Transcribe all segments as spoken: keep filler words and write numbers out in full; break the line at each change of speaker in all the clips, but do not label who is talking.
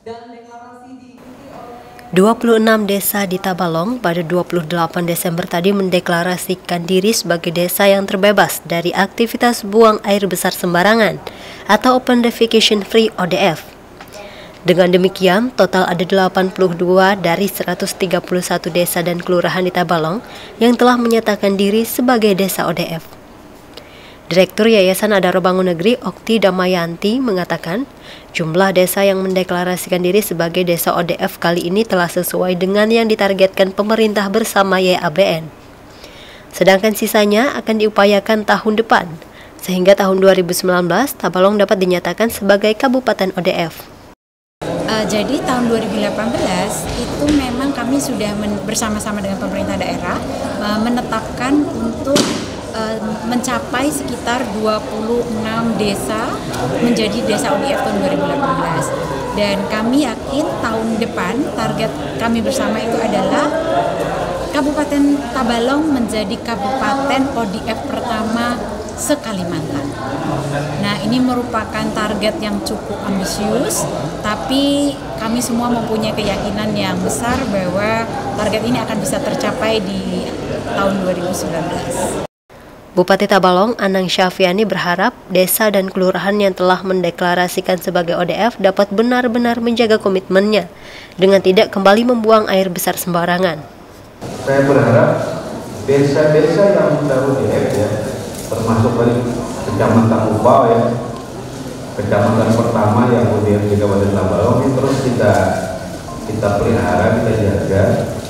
Dan deklarasi diikuti oleh
dua puluh enam desa di Tabalong pada dua puluh delapan Desember tadi mendeklarasikan diri sebagai desa yang terbebas dari aktivitas buang air besar sembarangan atau Open Defecation Free O D F. Dengan demikian, total ada delapan puluh dua dari seratus tiga puluh satu desa dan kelurahan di Tabalong yang telah menyatakan diri sebagai desa O D F. Direktur Yayasan Adaro Bangun Negeri Okti Damayanti mengatakan, jumlah desa yang mendeklarasikan diri sebagai desa O D F kali ini telah sesuai dengan yang ditargetkan pemerintah bersama Y A B N. Sedangkan sisanya akan diupayakan tahun depan, sehingga tahun dua ribu sembilan belas Tabalong dapat dinyatakan sebagai Kabupaten O D F.
Uh, jadi tahun dua ribu delapan belas itu memang kami sudah bersama-sama dengan pemerintah daerah uh, menetapkan untuk uh, mencapai sekitar dua puluh enam desa menjadi desa O D F tahun dua ribu delapan belas. Dan kami yakin tahun depan target kami bersama itu adalah Kabupaten Tabalong menjadi Kabupaten O D F pertama se-Kalimantan. Nah, ini merupakan target yang cukup ambisius, tapi kami semua mempunyai keyakinan yang besar bahwa target ini akan bisa tercapai di tahun dua ribu sembilan belas.
Bupati Tabalong, Anang Syafiani berharap desa dan kelurahan yang telah mendeklarasikan sebagai O D F dapat benar-benar menjaga komitmennya dengan tidak kembali membuang air besar sembarangan.
Saya berharap desa-desa yang sudah O D F ya, termasuk dari Kecamatan Ubau ya, kecamatan pertama yang O D F di Kabupaten Tabalong, ini terus kita kita pelihara, kita jaga.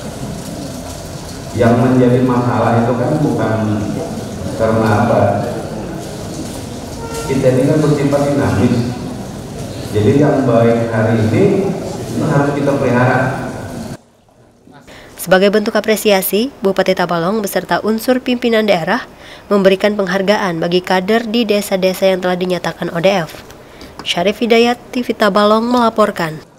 Yang menjadi masalah itu kan bukan karena apa? Kita ini kan bersifat dinamis. Jadi yang baik hari ini ini harus kita pelihara.
Sebagai bentuk apresiasi, Bupati Tabalong beserta unsur pimpinan daerah memberikan penghargaan bagi kader di desa-desa yang telah dinyatakan O D F. Syarif Hidayat, T V Tabalong melaporkan.